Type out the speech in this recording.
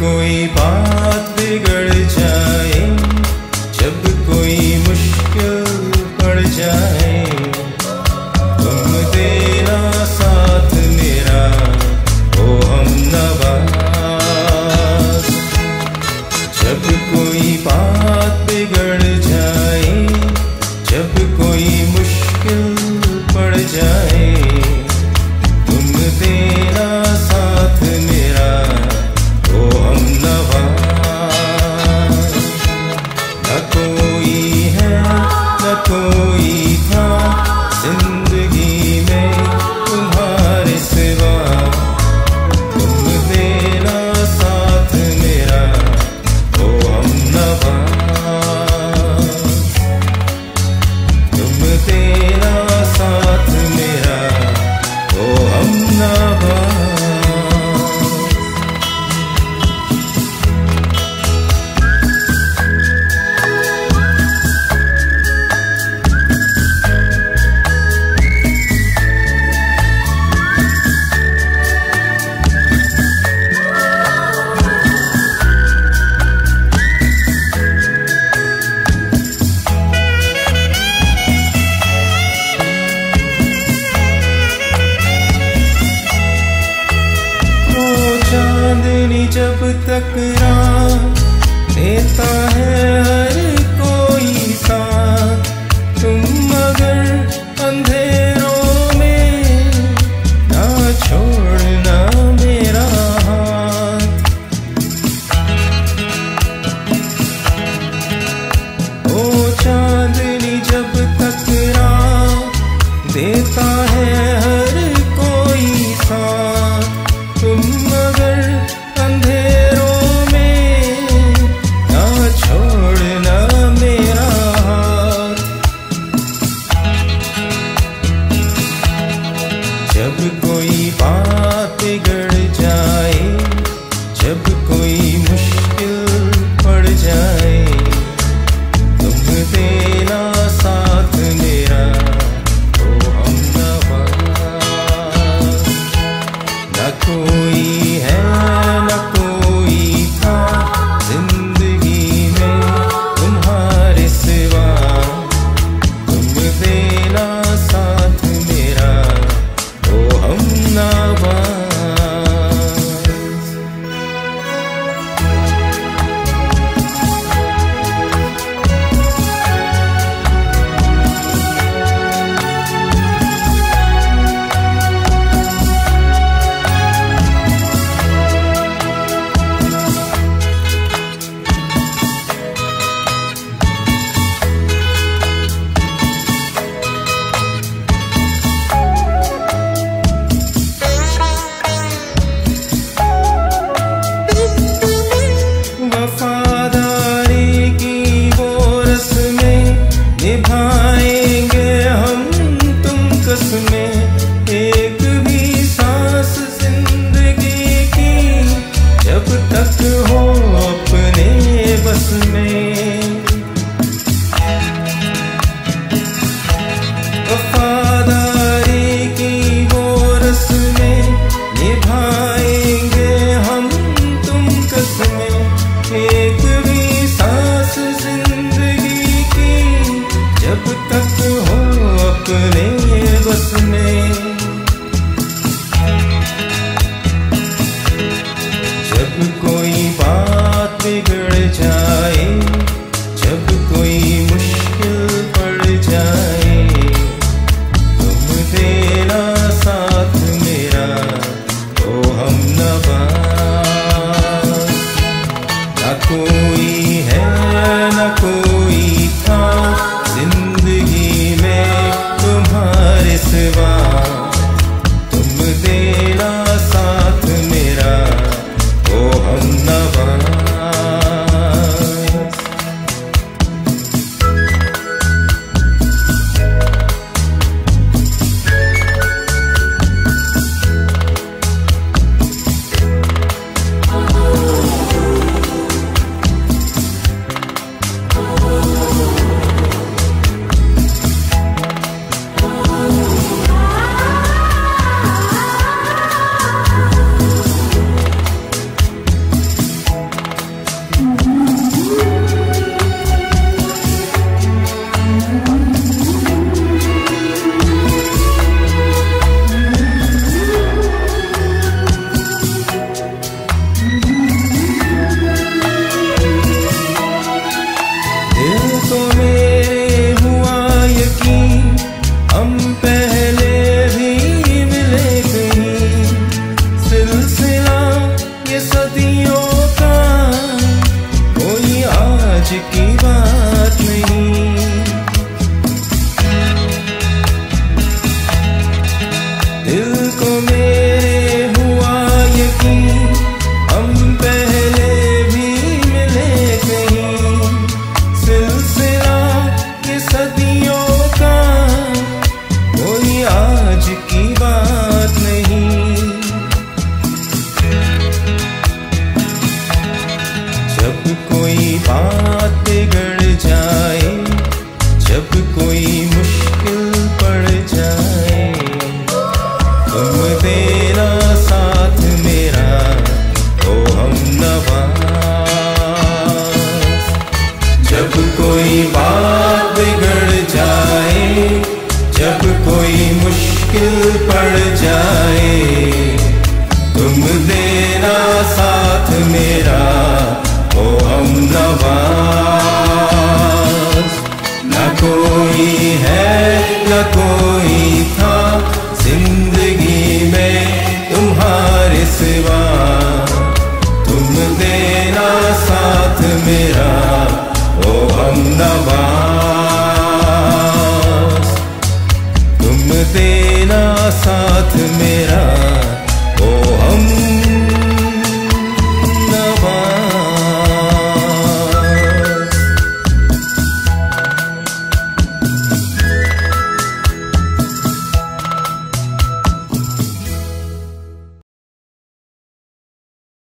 कोई बात बिगड़ जाए, जब कोई मुश्किल पड़ जाए, तुम देना साथ मेरा ओ हमनवा। जब कोई बात बिगड़ जाए, जब कोई मुश्किल पड़ जाए, तुम देना साथ मेरा ओ हमनवा। न कोई है न कोई था जिंदगी में तुम्हारे सिवा, तुम देना साथ मेरा ओ हमनवा। तुम देना साथ मेरा ओ हमनवा। चांदनी जब टकराए देता है हर कोई साथ, तुम मगर अंधेरों में ना छोड़ना मेरा हाथ। ओ चांदनी जब टकराए देता है हर कोई साथ, तुम मगर अंधेरों में ना छोड़ना मेरा हाथ। जब कोई बात बिगड़ जाए, जब कोई मुश्किल पड़ जाए, तुम देना साथ मेरा ओ हमनवा। पड़ जाए, तुम देना साथ मेरा ओ हमनवाज। न कोई है न कोई था जिंदगी में तुम्हारे सिवा, तुम देना साथ मेरा ओ हमनवाज।